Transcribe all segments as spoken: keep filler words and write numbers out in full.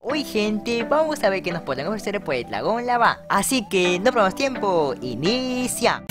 Hoy gente, vamos a ver qué nos pueden ofrecer por el dragón lava. Así que no perdamos tiempo, inicia.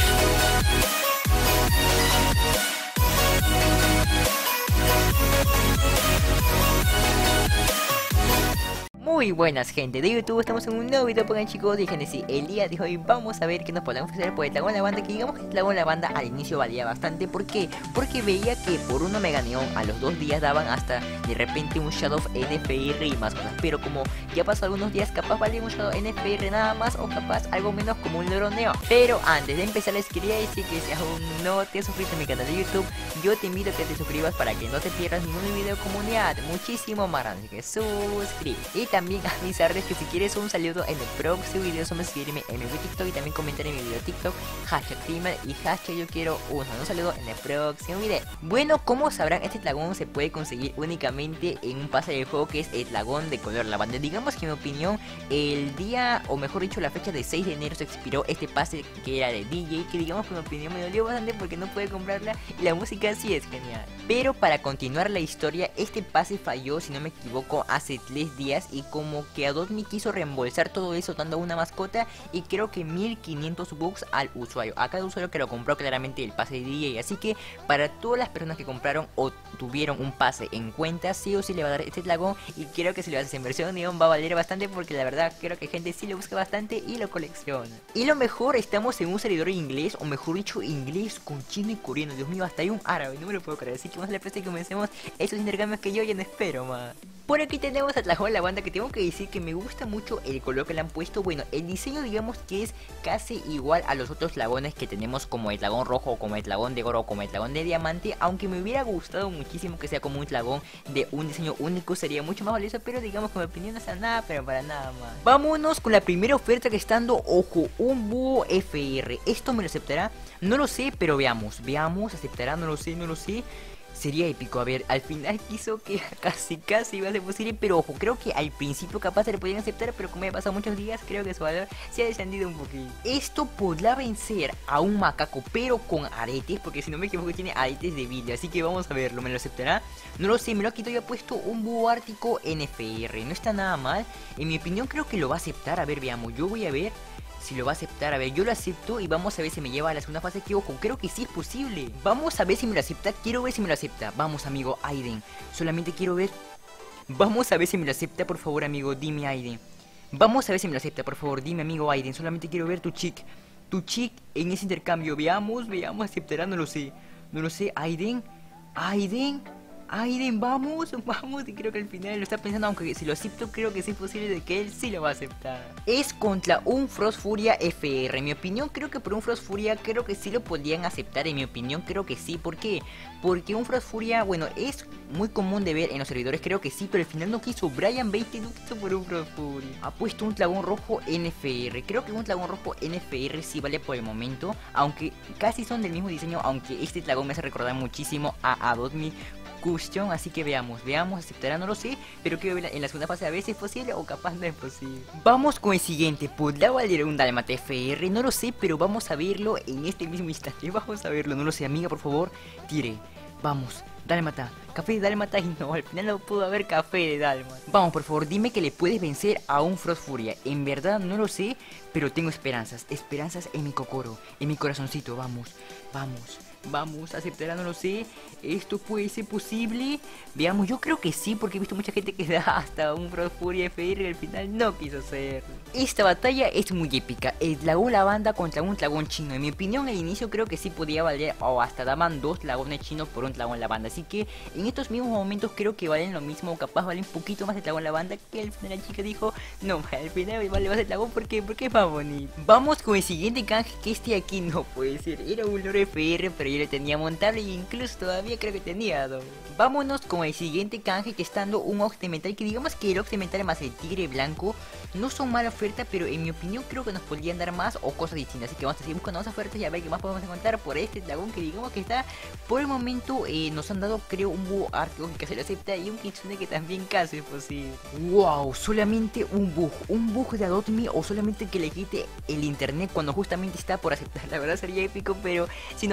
Muy buenas gente de YouTube, estamos en un nuevo video por chicos. Y Genesis, el día de hoy vamos a ver qué nos podemos ofrecer por el dragón lavanda. Que digamos que el dragón lavanda al inicio valía bastante. ¿Por qué? Porque veía que por uno mega neón a los dos días daban hasta de repente un Shadow N F R y más cosas. Pero como ya pasó algunos días, capaz valía un Shadow N F R nada más, o capaz algo menos como un loro neón. Pero antes de empezar les quería decir que si aún no te has suscrito a mi canal de YouTube, yo te invito a que te suscribas para que no te pierdas ningún video de comunidad. Muchísimo más grande, que suscríbete. Y también avisarles que si quieres un saludo en el próximo video, solo seguirme en mi TikTok y también comentar en mi video TikTok hashtag Dreamer y hashtag yo quiero un, un saludo en el próximo video. Bueno, como sabrán, este dragón se puede conseguir únicamente en un pase de juego que es el dragón de color lavanda. Digamos que en mi opinión el día, o mejor dicho la fecha de seis de enero se expiró este pase que era de D J, que digamos que en mi opinión me dolió bastante porque no pude comprarla y la música sí es genial. Pero para continuar la historia, este pase falló, si no me equivoco, hace tres días y como que Adobe quiso reembolsar todo eso dando una mascota y creo que mil quinientos bucks al usuario, a cada usuario que lo compró claramente el pase de D J. Así que para todas las personas que compraron o tuvieron un pase en cuenta, sí o sí le va a dar este dragón. Y creo que si lo haces en versión neón va a valer bastante, porque la verdad creo que gente sí lo busca bastante y lo colecciona. Y lo mejor, estamos en un servidor inglés, o mejor dicho inglés con chino y coreano. Dios mío, hasta hay un árabe, no me lo puedo creer. Así que vamos a la presa y comencemos esos intercambios que yo ya no espero más. Por aquí tenemos a Dragón Lavanda, que tengo que decir que me gusta mucho el color que le han puesto. Bueno, el diseño digamos que es casi igual a los otros dragones que tenemos, como el dragón rojo, como el dragón de oro, o como el dragón de diamante. Aunque me hubiera gustado muchísimo que sea como un dragón de un diseño único, sería mucho más valioso. Pero digamos que mi opinión no está nada, pero para nada más. Vámonos con la primera oferta que está dando, ojo, un búho F R. ¿Esto me lo aceptará? No lo sé, pero veamos, veamos, aceptará, no lo sé, no lo sé. Sería épico. A ver, al final quiso que casi casi iba a ser posible, pero ojo, creo que al principio capaz se le podían aceptar, pero como ya pasado muchos días, creo que su valor se ha descendido un poquito. Esto podrá vencer a un macaco, pero con aretes, porque si no me equivoco tiene aretes de vidrio, así que vamos a verlo. ¿Me lo aceptará? No lo sé, me lo ha quitado y ha puesto un búho ártico N F R, no está nada mal. En mi opinión creo que lo va a aceptar. A ver, veamos, yo voy a ver si lo va a aceptar. A ver, yo lo acepto y vamos a ver si me lleva a la segunda fase, que ojo, creo que sí es posible. Vamos a ver si me lo acepta, quiero ver si me lo acepta. Vamos amigo Aiden, solamente quiero ver. Vamos a ver si me lo acepta, por favor amigo, dime Aiden. Vamos a ver si me lo acepta, por favor, dime amigo Aiden, solamente quiero ver tu chick. Tu chick en ese intercambio, veamos, veamos, aceptará, no lo sé. No lo sé, Aiden, Aiden Aiden, vamos, vamos, y creo que al final lo está pensando, aunque si lo acepto creo que sí es posible de que él sí lo va a aceptar. Es contra un Frost Furia F R, en mi opinión creo que por un Frost Furia creo que sí lo podrían aceptar, en mi opinión creo que sí. ¿Por qué? Porque un Frost Furia, bueno, es muy común de ver en los servidores, creo que sí, pero al final no quiso. Brian veinte no quiso por un Frost Furia. Ha puesto un dragón rojo N F R, creo que un dragón rojo N F R sí vale por el momento, aunque casi son del mismo diseño, aunque este dragón me hace recordar muchísimo a Adobe Custom, así que veamos, veamos, aceptará, no lo sé, pero quiero ver en la segunda fase a ver si es posible o capaz no es posible. Vamos con el siguiente, ¿podrá valer un Dálmata F R? No lo sé, pero vamos a verlo en este mismo instante, vamos a verlo, no lo sé, amiga, por favor, tire, vamos, Dálmata, café de Dálmata, y no, al final no pudo haber café de Dálmata. Vamos, por favor, dime que le puedes vencer a un Frost Furia, en verdad no lo sé, pero tengo esperanzas, esperanzas en mi cocoro, en mi corazoncito, vamos, vamos. Vamos, aceptará, no lo sé. Esto puede ser posible. Veamos, yo creo que sí, porque he visto mucha gente que da hasta un Frost Furia F R y al final no quiso hacerlo. Esta batalla es muy épica. El dragón lavanda contra un dragón chino. En mi opinión al inicio creo que sí podía valer, o hasta daban dos dragones chinos por un dragón lavanda. Así que en estos mismos momentos creo que valen lo mismo, o capaz valen un poquito más el dragón lavanda, que al final la chica dijo, no, al final vale más el dragón porque, porque es más bonito. Vamos con el siguiente canje, que este aquí no puede ser. Era un Loro F R, pero yo le tenía montable e incluso todavía creo que tenía dos. Vámonos con el siguiente canje, que está dando un Ox de metal, que digamos que el Ox de metal más el tigre blanco no son mala oferta, pero en mi opinión creo que nos podrían dar más o cosas distintas. Así que vamos a seguir buscando más ofertas y a ver qué más podemos encontrar por este dragón, que digamos que está por el momento. Eh, nos han dado creo un búho ártico que se lo acepta y un kitsune que también casi es posible. Wow, solamente un bug, un bug de Adobe, o solamente que le quite el internet cuando justamente está por aceptar. La verdad sería épico, pero si no pasa eso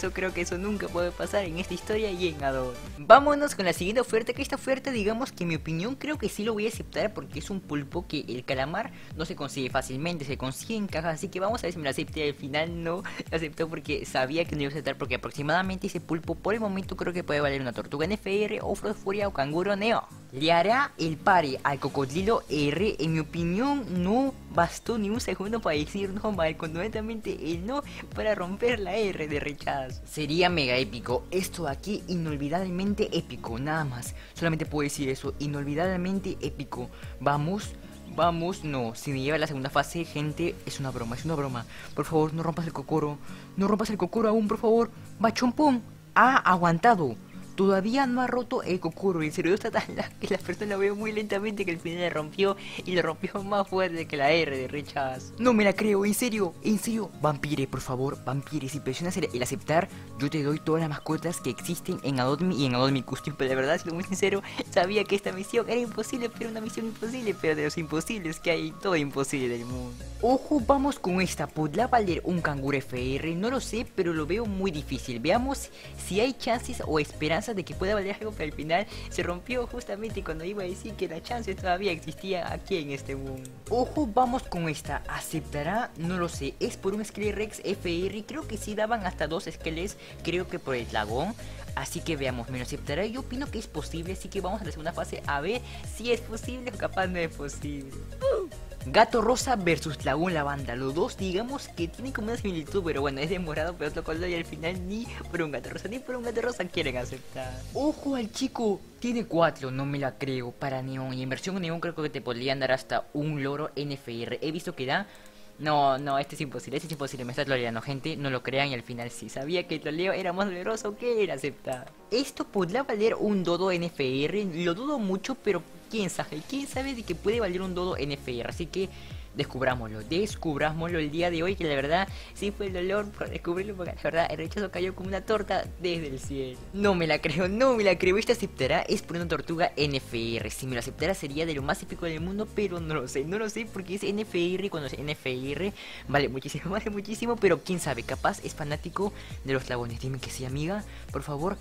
eso creo que eso nunca puede pasar en esta historia y en Addon. Vámonos con la siguiente oferta, que esta oferta digamos que en mi opinión creo que sí lo voy a aceptar, porque es un pulpo que el calamar no se consigue fácilmente, se consigue en cajas, así que vamos a ver si me lo acepté. Al final no lo aceptó porque sabía que no iba a aceptar, porque aproximadamente ese pulpo por el momento creo que puede valer una tortuga N F R, o Furia o canguro Neo. Le hará el pare al cocodrilo R. En mi opinión no bastó ni un segundo para decir no mal, completamente el no para romper la R de rechazo. Sería mega épico, esto de aquí inolvidablemente épico, nada más, solamente puedo decir eso, inolvidablemente épico. Vamos, vamos, no, si me lleva a la segunda fase, gente, es una broma, es una broma. Por favor, no rompas el cocoro, no rompas el cocoro aún, por favor. Bachompón ha aguantado. Todavía no ha roto el cocoro. El cerebro está tan largo que la persona lo ve muy lentamente, que al final le rompió, y le rompió más fuerte que la R de rechazo. No me la creo, en serio, en serio. Vampire, por favor, Vampire, si presionas el, el aceptar, yo te doy todas las mascotas que existen en Adopt Me y en Adopt Me Custom. Pero de verdad, siendo muy sincero, sabía que esta misión era imposible, pero una misión imposible, pero de los imposibles que hay, todo imposible del mundo. Ojo, vamos con esta. ¿Podrá valer un canguro F R? No lo sé, pero lo veo muy difícil. Veamos si hay chances o esperanzas de que pueda valer algo, pero al final se rompió justamente cuando iba a decir que la chance todavía existía aquí en este mundo. Ojo, vamos con esta. ¿Aceptará? No lo sé. Es por un Skelerex F R. Creo que sí daban hasta dos Skeles, creo que por el dragón. Así que veamos, ¿me lo aceptará? Yo opino que es posible, así que vamos a la segunda fase a ver si es posible o capaz no es posible. Uh. Gato rosa versus dragón lavanda. Los dos digamos que tienen como una similitud, pero bueno, es de morado pero otro color, y al final ni por un gato rosa ni por un gato rosa quieren aceptar. Ojo al chico, tiene cuatro, no me la creo, para neón. Y en versión neón creo que te podrían dar hasta un loro N F R. He visto que da... No, no, este es imposible, este es imposible, me está troleando, gente, no lo crean, y al final sí, sabía que el troleo era más doloroso que era aceptar. Esto podrá valer un dodo N F R, lo dudo mucho, pero quién sabe, quién sabe de que puede valer un dodo N F R, así que descubrámoslo, descubrámoslo el día de hoy, que la verdad sí fue el dolor por descubrirlo, porque la verdad el rechazo cayó como una torta desde el cielo. No me la creo, no me la creo. Este aceptará es por una tortuga N F R. Si me lo aceptara sería de lo más épico del mundo, pero no lo sé, no lo sé, porque es N F R, y cuando es N F R vale muchísimo, vale muchísimo, pero quién sabe, capaz es fanático de los dragones. Dime que sí, amiga, por favor.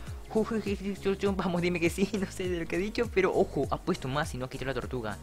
Vamos, dime que sí, no sé de lo que he dicho, pero ojo, ha puesto más y no quitó la tortuga.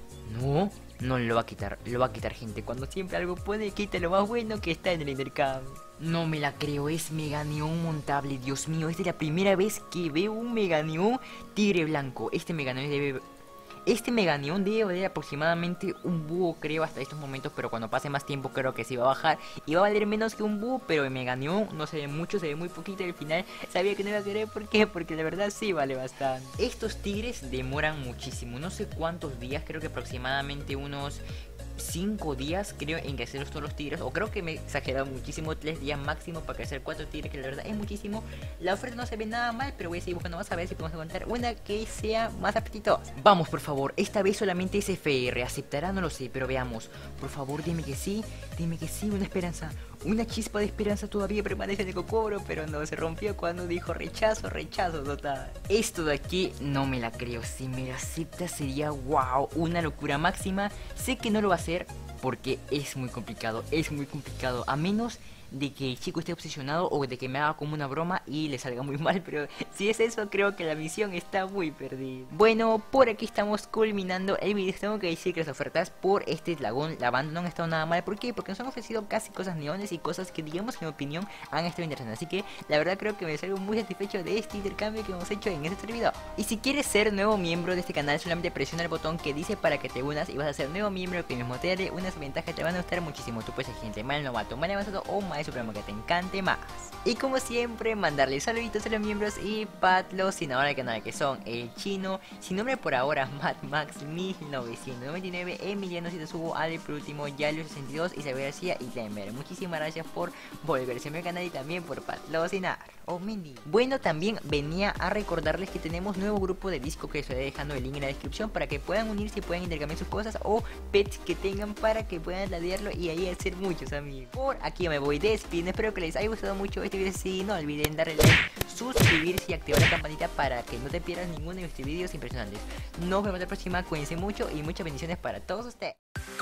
No, no lo va a quitar, lo va a quitar, gente. Cuando siempre algo puede, quita lo más bueno que está en el intercambio. No me la creo, es Meganion montable, Dios mío, esta es la primera vez que veo un Meganion tigre blanco. Este Meganion debe... Este Meganion debe valer aproximadamente un búho, creo, hasta estos momentos, pero cuando pase más tiempo creo que sí va a bajar y va a valer menos que un búho, pero el Meganion no se ve mucho, se ve muy poquito, y al final sabía que no iba a querer. ¿Por qué? Porque la verdad sí vale bastante. Estos tigres demoran muchísimo, no sé cuántos días, creo que aproximadamente unos cinco días creo en crecer todos los tigres, o creo que me he exagerado muchísimo, tres días máximo para crecer cuatro tigres, que la verdad es muchísimo. La oferta no se ve nada mal, pero voy a seguir buscando más a ver si podemos encontrar una que sea más apetitosa. Vamos, por favor, esta vez solamente es F R, ¿aceptará? No lo sé, pero veamos. Por favor, dime que sí, dime que sí, una esperanza. Una chispa de esperanza todavía permanece en el cocoro, pero no, se rompió cuando dijo rechazo, rechazo total. Esto de aquí no me la creo, si me la acepta sería wow, una locura máxima. Sé que no lo va a hacer porque es muy complicado, es muy complicado, a menos de que el chico esté obsesionado o de que me haga como una broma y le salga muy mal, pero si es eso creo que la misión está muy perdida. Bueno, por aquí estamos culminando el video. Tengo que decir que las ofertas por este dragón lavanda no han estado nada mal. ¿Por qué? Porque nos han ofrecido casi cosas neones y cosas que, digamos, en mi opinión han estado interesantes, así que la verdad creo que me salgo muy satisfecho de este intercambio que hemos hecho en este servidor. Y si quieres ser nuevo miembro de este canal, solamente presiona el botón que dice para que te unas y vas a ser nuevo miembro, que mismo te daré unas ventajas que te van a gustar muchísimo. Tú puedes elegir entre mal novato, mal avanzado o mal supremo que te encante más. Y como siempre, mandarle saluditos a los miembros y patrocinadores del canal, que son el chino, sin nombre por ahora, Mad Max mil novecientos noventa y nueve, Emiliano Citasubo, Ale por último, Yalo sesenta y dos, Isabel García y Glenber. Muchísimas gracias por volverse a mi canal y también por patrocinar. Oh, Mindy. Bueno, también venía a recordarles que tenemos nuevo grupo de disco, que estaré dejando el link en la descripción para que puedan unirse y puedan intercambiar sus cosas o pets que tengan para que puedan ladearlo y ahí hacer muchos amigos. Por aquí me voy despidiendo, espero que les haya gustado mucho este video. Si no olviden darle like, suscribirse y activar la campanita para que no te pierdas ninguno de mis videos impresionantes. Nos vemos la próxima, cuídense mucho y muchas bendiciones para todos ustedes.